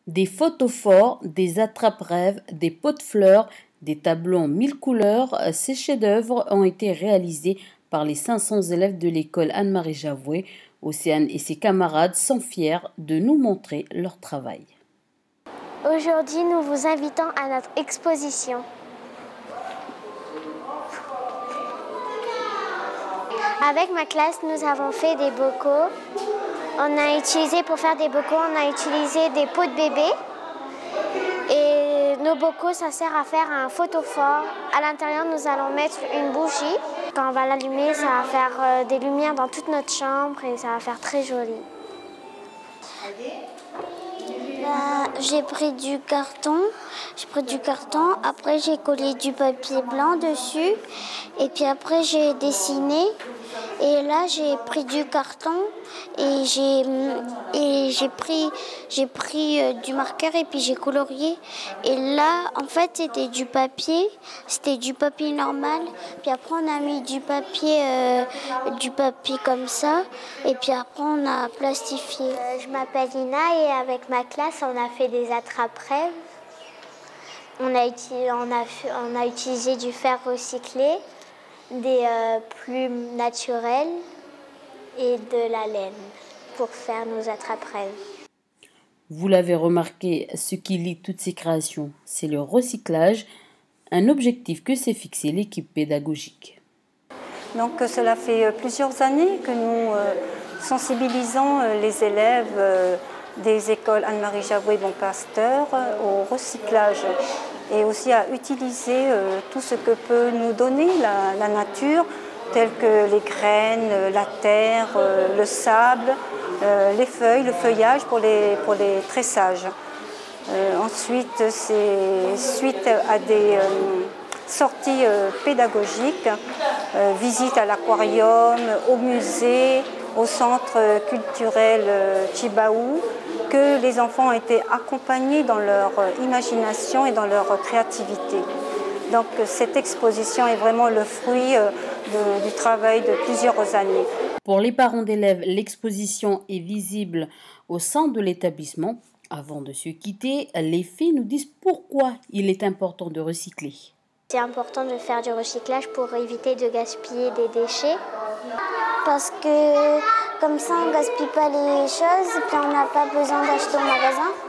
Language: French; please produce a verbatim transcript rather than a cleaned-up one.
Des photophores, des attrape-rêves, des pots de fleurs, des tableaux en mille couleurs, ces chefs-d'œuvre ont été réalisés par les cinq cents élèves de l'école Anne-Marie Javoué. Océane et ses camarades sont fiers de nous montrer leur travail. Aujourd'hui, nous vous invitons à notre exposition. Avec ma classe, nous avons fait des bocaux. On a utilisé, pour faire des bocaux, on a utilisé des pots de bébé. Et nos bocaux, ça sert à faire un photophore. À l'intérieur, nous allons mettre une bougie. Quand on va l'allumer, ça va faire des lumières dans toute notre chambre et ça va faire très joli. Bah, j'ai pris du carton, j'ai pris du carton, après j'ai collé du papier blanc dessus et puis après j'ai dessiné et là j'ai pris du carton et j'ai et j'ai pris j'ai pris euh, du marqueur et puis j'ai colorié et là en fait c'était du papier, c'était du papier normal, puis après on a mis du papier euh, du papier comme ça et puis après on a plastifié. Euh, je m'appelle Lina et avec ma classe on a fait des attrape-rêves. On a, on, a, on a utilisé du fer recyclé, des euh, plumes naturelles et de la laine pour faire nos attrape-rêves. Vous l'avez remarqué, ce qui lie toutes ces créations, c'est le recyclage, un objectif que s'est fixé l'équipe pédagogique. Donc cela fait plusieurs années que nous euh, sensibilisons les élèves euh, des écoles Anne-Marie Javoué et Bon Pasteur euh, au recyclage et aussi à utiliser euh, tout ce que peut nous donner la, la nature, telles que les graines, la terre, euh, le sable, euh, les feuilles, le feuillage pour les, pour les tressages. Euh, ensuite, c'est suite à des euh, sorties euh, pédagogiques, euh, visite à l'aquarium, au musée, au centre culturel euh, Chibaou, que les enfants ont été accompagnés dans leur imagination et dans leur créativité. Donc cette exposition est vraiment le fruit de, du travail de plusieurs années. Pour les parents d'élèves, l'exposition est visible au sein de l'établissement. Avant de se quitter, les filles nous disent pourquoi il est important de recycler. C'est important de faire du recyclage pour éviter de gaspiller des déchets. Parce que comme ça, on ne gaspille pas les choses, puis on n'a pas besoin d'acheter au magasin.